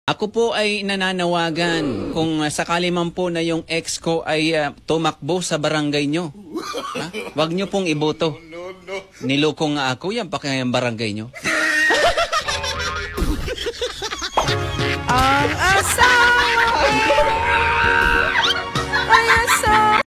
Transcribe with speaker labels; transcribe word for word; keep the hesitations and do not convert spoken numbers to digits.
Speaker 1: Ako po ay nananawagan kung uh, sakali man po na yung ex ko ay uh, tumakbo sa barangay nyo. Ha? Wag nyo pong iboto. Niloko nga ako, yan pa kaya yung barangay nyo.